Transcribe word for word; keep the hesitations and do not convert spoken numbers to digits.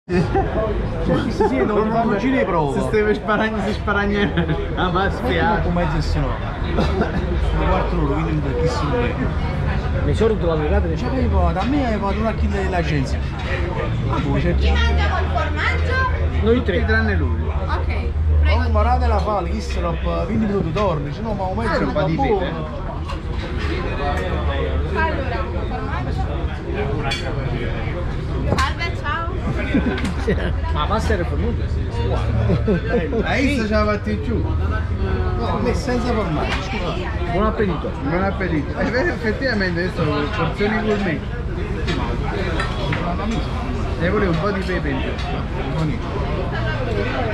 Sì, non fanno giri di prova. Se stai sparando, si sparagna. Ah, ma spiace. Come mezzo se no. Mi quarto loro, quindi un pochissimo bene. Mi sono trovato e Cioè, avevo, da me avevo una chilla dell'agenzia. Ah, poi c'è Chi mangia col formaggio? noi tre. Tranne lui. Ok, prego. oh, ma rate la fale, chi se l'ho venti minuti torni, se no ma un mezzo un po' di buono. pepe. Allora, formaggio. Salve, ciao. Ma pasta era fornuta? Hai visto ce l'ha fatti giù? No, a me senza formaggio, scusa. Buon appetito. Buon appetito. È vero, effettivamente adesso porzioni gourmet. E volevo un po' di pepe in più.